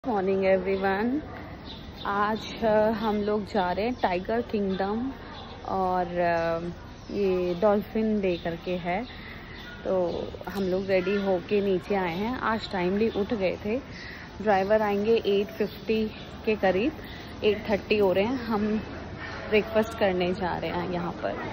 Morning everyone. आज हम लोग जा रहे हैं टाइगर किंगडम और ये डॉल्फिन डे करके है। तो हम लोग रेडी होके नीचे आए हैं। आज टाइमली उठ गए थे। ड्राइवर आएंगे 8:50 के करीब, 8:30 हो रहे हैं। हम ब्रेकफास्ट करने जा रहे हैं यहाँ पर।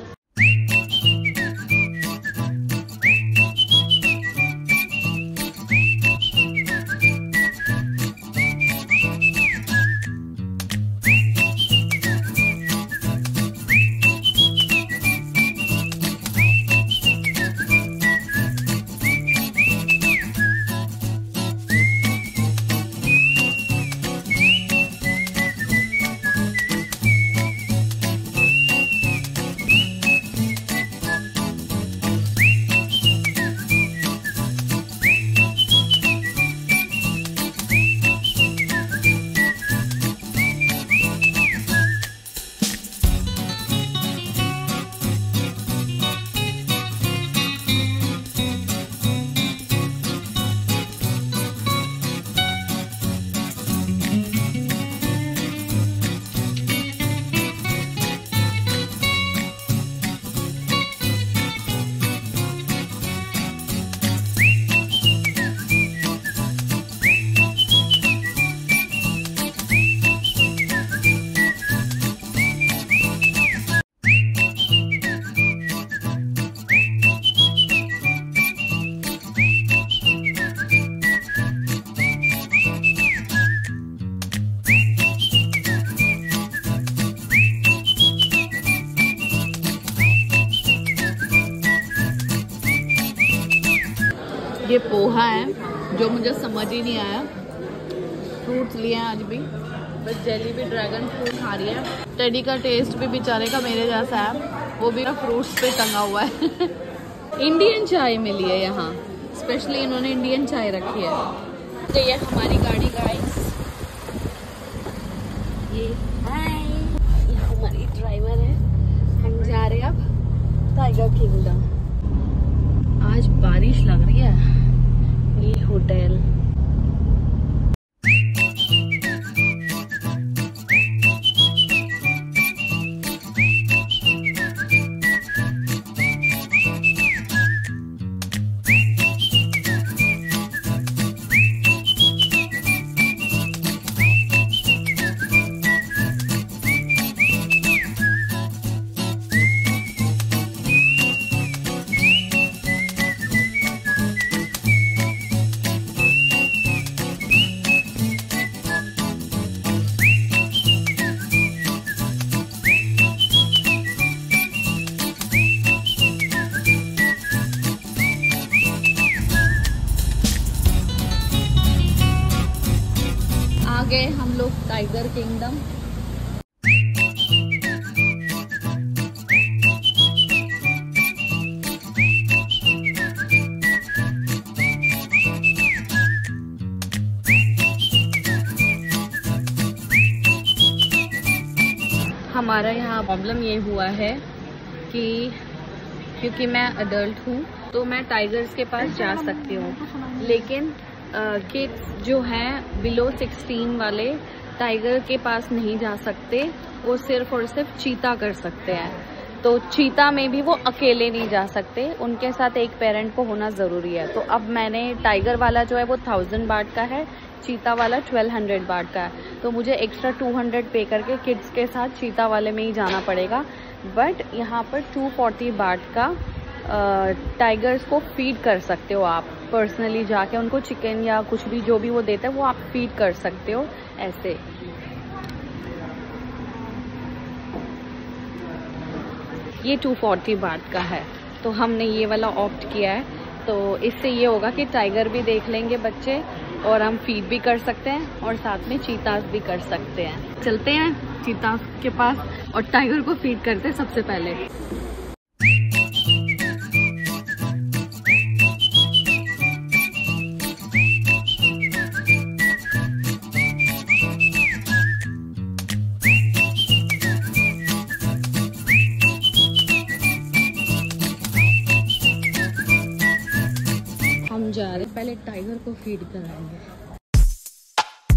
ये पोहा है जो मुझे समझ ही नहीं आया। फ्रूट्स लिए हैं आज भी, बस जेली भी ड्रैगन फ्रूट खा रही है। टेडी का टेस्ट भी बेचारे का मेरे जैसा है, वो भी फ्रूट्स पे टंगा हुआ है। इंडियन चाय मिली है यहाँ, स्पेशली इन्होंने इंडियन चाय रखी है। तो ये हमारी गाड़ी गाइस, ये हमारी ड्राइवर है। हम जा रहे हैं अब टाइगर किंगडम। आज बारिश लग रही है। ये होटल गए हम लोग टाइगर किंगडम। हमारा यहाँ प्रॉब्लम ये हुआ है कि क्योंकि मैं अडल्ट हूँ तो मैं टाइगर्स के पास जा सकती हूँ, लेकिन किड्स जो हैं बिलो 16 वाले टाइगर के पास नहीं जा सकते। वो सिर्फ और सिर्फ चीता कर सकते हैं। तो चीता में भी वो अकेले नहीं जा सकते, उनके साथ एक पेरेंट को होना ज़रूरी है। तो अब मैंने टाइगर वाला जो है वो 1000 बाट का है, चीता वाला 1200 बाट का है। तो मुझे एक्स्ट्रा 200 पे करके किड्स के साथ चीता वाले में ही जाना पड़ेगा। बट यहाँ पर 240 बाट का टाइगर्स को फीड कर सकते हो आप। पर्सनली जाके उनको चिकन या कुछ भी जो भी वो देते हैं वो आप फीड कर सकते हो ऐसे। ये 240 बाट का है, तो हमने ये वाला ऑप्ट किया है। तो इससे ये होगा कि टाइगर भी देख लेंगे बच्चे और हम फीड भी कर सकते हैं और साथ में चीतास भी कर सकते हैं। चलते हैं चीतास के पास और टाइगर को फीड करते हैं सबसे पहले। हम जा रहे हैं, पहले टाइगर को फीड कराएंगे।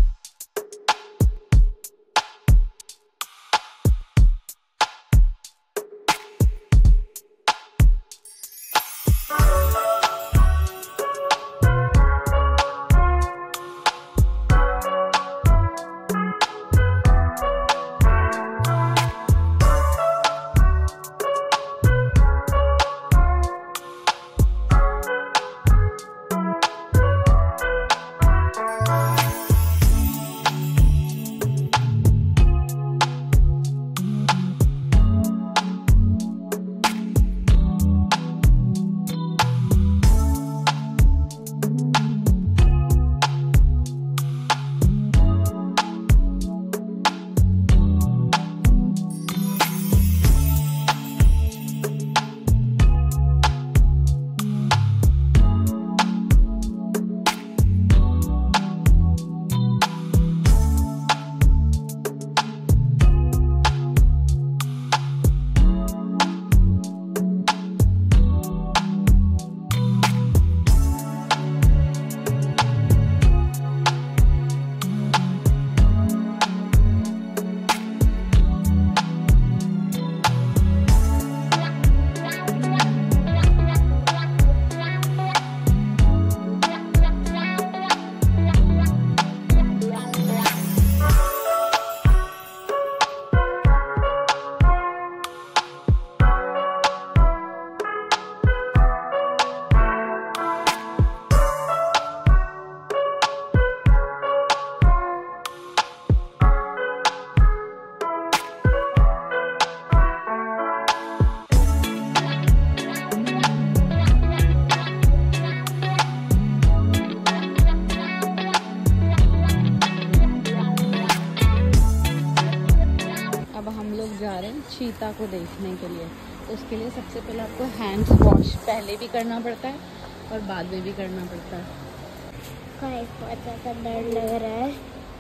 जा रहे हैं चीता को देखने के लिए। तो उसके लिए सबसे पहले आपको हैंड्स वॉश पहले भी करना पड़ता है और बाद में भी करना पड़ता है। बहुत ज़्यादा डर लग रहा है।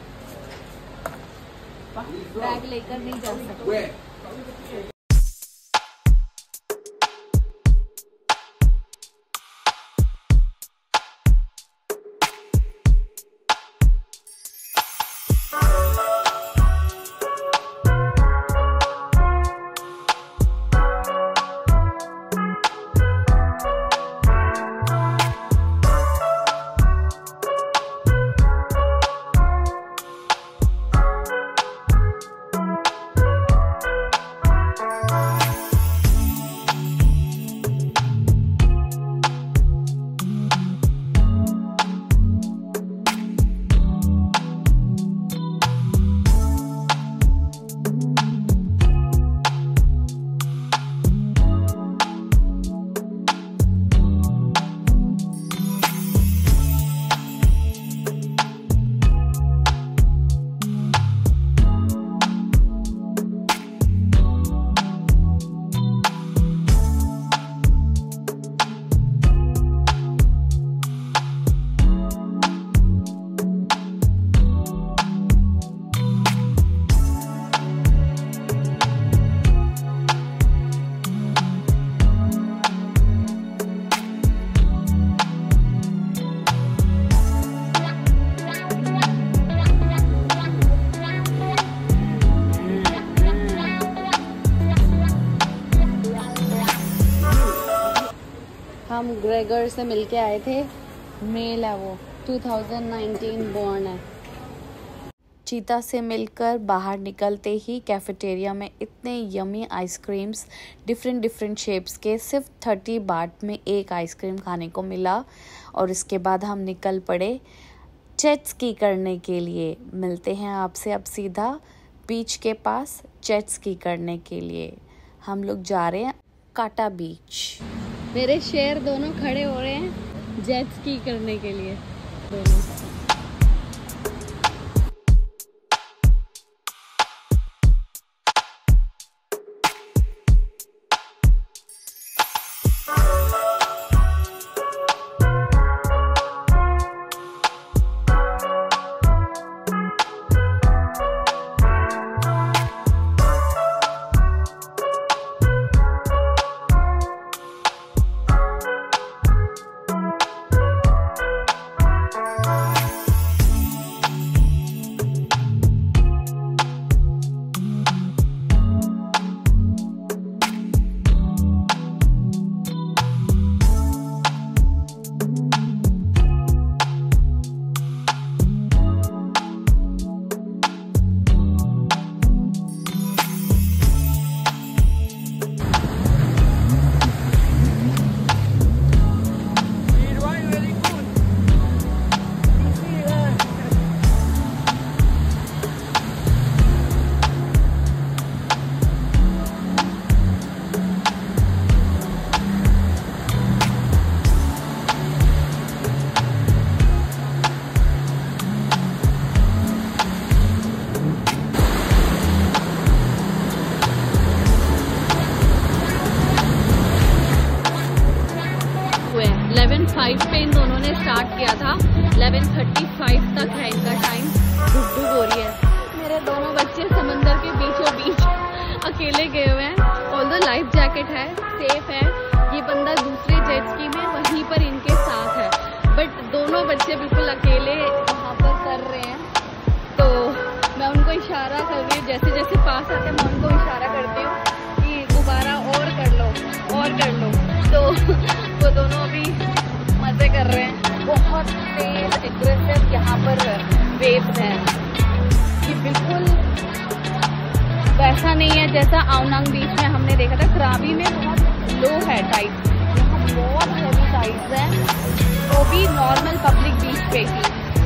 बैग लेकर नहीं जा सकते। हम ग्रेगर से मिलके आए थे, मेल है वो, 2019 बॉर्न है। चीता से मिलकर बाहर निकलते ही कैफेटेरिया में इतने यमी आइसक्रीम्स डिफरेंट शेप्स के सिर्फ 30 बाट में एक आइसक्रीम खाने को मिला। और इसके बाद हम निकल पड़े जेट स्की करने के लिए। मिलते हैं आपसे अब सीधा बीच के पास जेट स्की करने के लिए। हम लोग जा रहे हैं काटा बीच। मेरे शेर दोनों खड़े हो रहे हैं जेट स्की करने के लिए दोनों। पे इन दोनों ने स्टार्ट किया था, 11:35 तक है इनका टाइम। डुब हो रही है। मेरे दोनों बच्चे समंदर के बीचों बीच अकेले गए हुए हैं। ऑल्दो लाइफ जैकेट है, सेफ है। ये बंदा दूसरे जेट स्की में वहीं पर इनके साथ है, बट दोनों बच्चे बिल्कुल अकेले वहाँ पर कर रहे हैं। तो मैं उनको इशारा कर रही हूँ, जैसे जैसे पास आते हैं मैं उनको इशारा करती हूँ कि दोबारा और कर लो। तो वो दोनों अभी मजे कर रहे हैं। बहुत तेज एग्रेसिव यहाँ पर वेव्स हैं कि बिल्कुल वैसा नहीं है जैसा आवनांग बीच में हमने देखा था। क्राबी में बहुत लो है टाइड, यहाँ बहुत हैवी टाइड्स हैं, वो भी नॉर्मल पब्लिक बीच पे ही।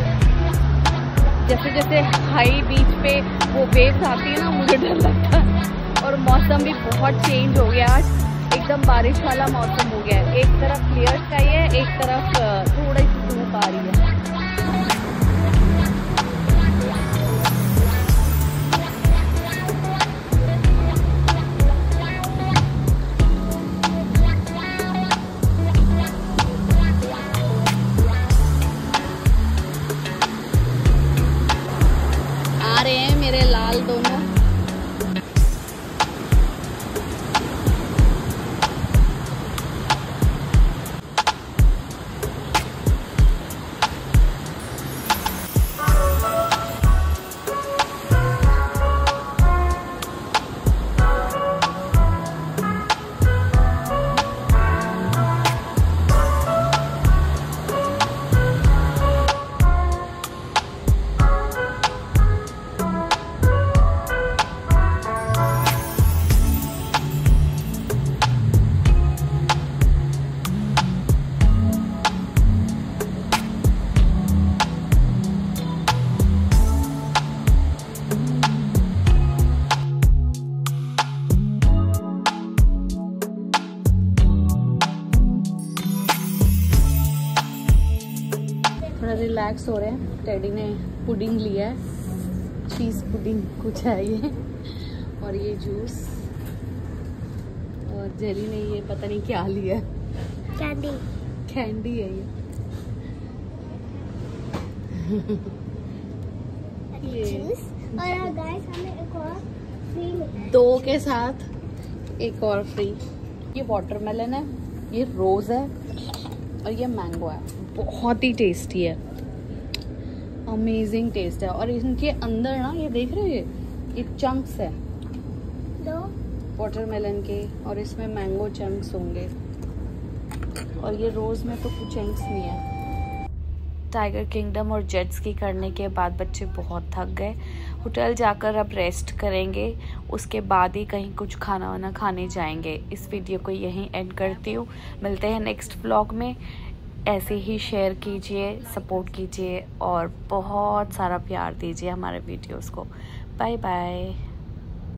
जैसे जैसे हाई बीच पे वो वेव्स आती है ना, मुझे डर लगता है। और मौसम भी बहुत चेंज हो गया आज, एकदम बारिश वाला मौसम हो गया है। एक तरफ क्लियर स्काई है, एक तरफ थोड़ी सी धूप आ रही है। बाल दोनों। थोड़ा रिलैक्स हो रहे हैं। टेडी ने पुडिंग लिया है, चीज़ पुडिंग कुछ है ये, और ये जूस, और जेरी ने ये पता नहीं क्या लिया है, कैंडी है ये। जूस और गाइस हमें एक और फ्री मिला है। 2 के साथ एक और फ्री। ये वाटरमेलन है, ये रोज है और ये मैंगो है। बहुत ही टेस्टी है, अमेजिंग टेस्ट है। और इनके अंदर ना ये देख रहे हो ये चंक्स है 2 वाटरमेलन के, और इसमें मैंगो चंक्स होंगे, और ये रोज में तो कुछ चंक्स नहीं है। टाइगर किंगडम और जेट स्की करने के बाद बच्चे बहुत थक गए। होटल जाकर अब रेस्ट करेंगे, उसके बाद ही कहीं कुछ खाना वाना खाने जाएंगे। इस वीडियो को यहीं एंड करती हूँ। मिलते हैं नेक्स्ट व्लॉग में। ऐसे ही शेयर कीजिए, सपोर्ट कीजिए और बहुत सारा प्यार दीजिए हमारे वीडियोस को। Bye bye.